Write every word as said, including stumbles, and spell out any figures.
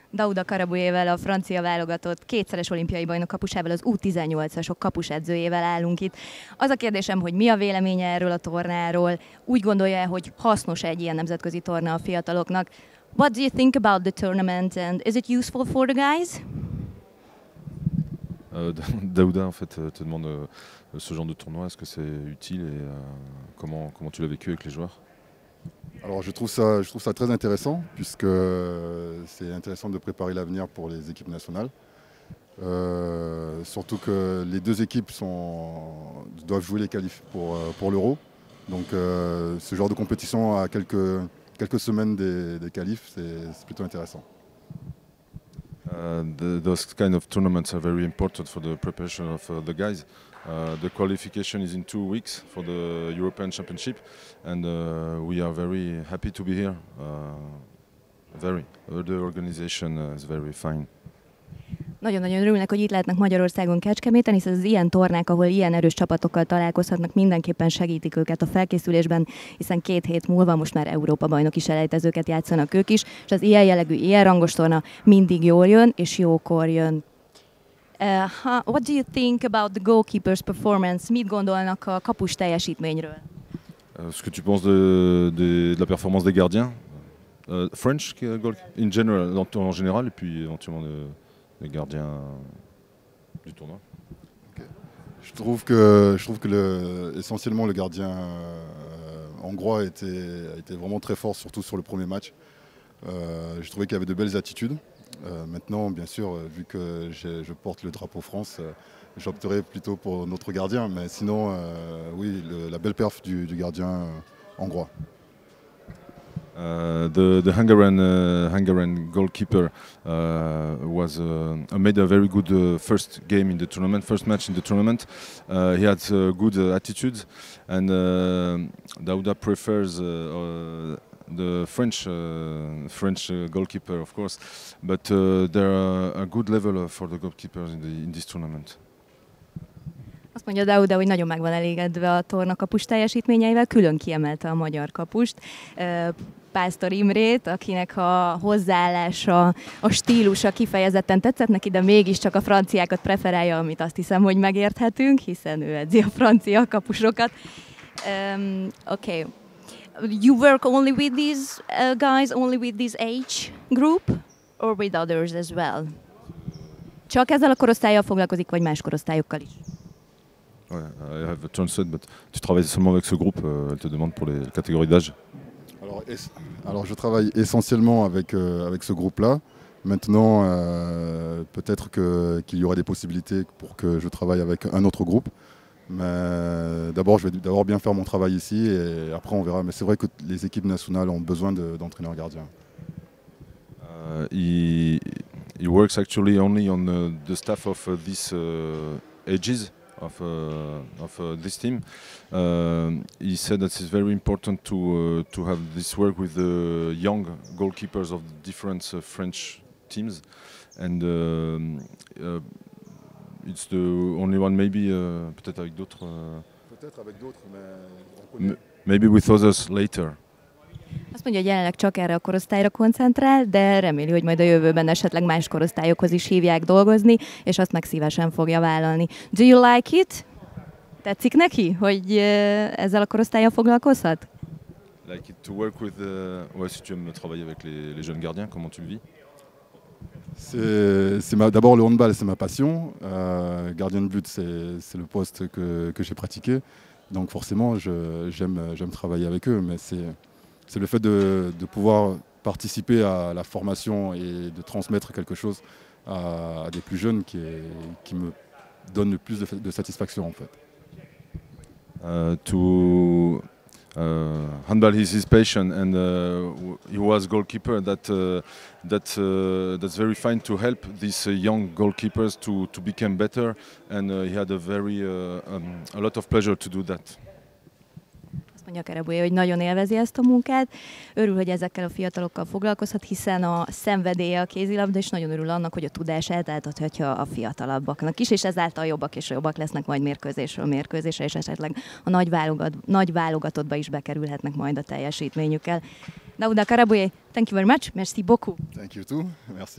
Dauda Karabujével, a francia válogatott kétszeres olimpiai bajnok kapusával, az U tizennyolcasok kapusedzőjével állunk itt. Az a kérdésem, hogy mi a véleménye erről a tornáról, úgy gondolja-e, hogy hasznos egy ilyen nemzetközi torna a fiataloknak? What do you think about the tournament and is it useful for the guys? Euh, Daouda en fait te demande euh, ce genre de tournoi, est-ce que c'est utile et euh, comment, comment tu l'as vécu avec les joueurs? Alors je trouve ça, je trouve ça très intéressant puisque c'est intéressant de préparer l'avenir pour les équipes nationales. Euh, surtout que les deux équipes sont, doivent jouer les qualifs pour, pour l'Euro. Donc euh, ce genre de compétition à quelques, quelques semaines des, des qualifs, c'est plutôt intéressant. Uh, the, those kind of tournaments are very important for the preparation of uh, the guys. Uh, the qualification is in two weeks for the European Championship, and uh, we are very happy to be here. Uh, very. Uh, the organization uh, is very fine. Nagyon-nagyon örülnek, hogy itt lehetnek Magyarországon, Kecskeméten, hiszen az ilyen tornák, ahol ilyen erős csapatokkal találkozhatnak, mindenképpen segítik őket a felkészülésben, hiszen két hét múlva most már Európa-bajnoki selejtezőket játszanak ők is, és az ilyen jellegű, ilyen rangos torna mindig jól jön, és jókor jön. Uh, what do you think about the goalkeeper's performance? Mit gondolnak a kapus teljesítményről? Uh, ce que tu penses de, de, de la performance des gardiens? Uh, French goal in general, en général, et puis éventuellement de... les gardiens du tournoi. Okay. Je trouve que, je trouve que le, essentiellement le gardien euh, hongrois était, a été vraiment très fort, surtout sur le premier match. Euh, je trouvais qu'il y avait de belles attitudes. Euh, maintenant, bien sûr, vu que je porte le drapeau France, euh, j'opterais plutôt pour notre gardien. Mais sinon, euh, oui, le, la belle perf du, du gardien euh, hongrois. Uh, the the Hungarian uh, Hungarian goalkeeper uh, was uh, made a very good uh, first game in the tournament, first match in the tournament. Uh, he had uh, good uh, attitude, and uh, Dauda prefers uh, uh, the French uh, French uh, goalkeeper, of course, but uh, there are a good level for the goalkeepers in, the, in this tournament. Azt mondja Dauda, hogy nagyon meg van elégedve a torna kapus teljesítményeivel, külön kiemelte a magyar kapust, Pásztor Imrét, akinek a hozzáállása, a stílusa kifejezetten tetszett neki, de mégiscsak a franciákat preferálja, amit azt hiszem, hogy megérthetünk, hiszen ő edzi a francia kapusokat. Um, okay. You work only with these uh, guys, only with this age group, or with others as well? Csak ezzel a korosztállyal foglalkozik, vagy más korosztályokkal is? Ouais, I have a translate, but tu travailles seulement avec ce groupe, euh, elle te demande pour les catégories d'âge. Alors, alors je travaille essentiellement avec, euh, avec ce groupe-là. Maintenant, euh, peut-être que, qu'il y aura des possibilités pour que je travaille avec un autre groupe. Mais d'abord, je vais d'abord bien faire mon travail ici et après on verra. Mais c'est vrai que les équipes nationales ont besoin de, d'entraîneurs gardiens. Uh, he, he works actually only on uh, the staff of uh, these uh, ages. Of, uh, of uh, this team. Uh, he said that it's very important to uh, to have this work with the young goalkeepers of different uh, French teams, and uh, uh, it's the only one maybe uh, peut-être avec d'autres. Uh, peut-être avec d'autres, mais maybe with others later. Azt mondja, hogy jelenleg csak erre a korosztályra koncentrál, de reméli, hogy majd a jövőben esetleg más korosztályokhoz is hívják dolgozni, és azt meg szívesen fogja vállalni. Do you like it? Tetszik neki, hogy ezzel a korosztállyal foglalkozhat? Like it to work with the... Ouais, si tu aimes travailler avec les, les jeunes gardiens, comment tu le vis? C'est, c'est ma, d'abord le handball, c'est ma passion. Euh, gardien de but, c'est, c'est le poste que, que j'ai pratiqué. Donc forcément, je, j'aime, j'aime travailler avec eux, mais c'est... C'est le fait de, de pouvoir participer à la formation et de transmettre quelque chose à, à des plus jeunes qui, est, qui me donne le plus de, de satisfaction en fait. Uh, to uh, handball is his passion, and uh, he was goalkeeper. That uh, that uh, that's very fine to help these uh, young goalkeepers to to become better, and uh, he had a very uh, um, a lot of pleasure to do that. Mondja Karabujé, hogy nagyon élvezi ezt a munkát, örül, hogy ezekkel a fiatalokkal foglalkozhat, hiszen a szenvedélye a kézilabda, és nagyon örül annak, hogy a tudását átadhatja a fiatalabbaknak is, és ezáltal jobbak és jobbak lesznek majd mérkőzésről mérkőzésre, és esetleg a nagy, válogat, nagy válogatottba is bekerülhetnek majd a teljesítményükkel. Dauda Karabujé, thank you very much, merci beaucoup. Thank you too, merci.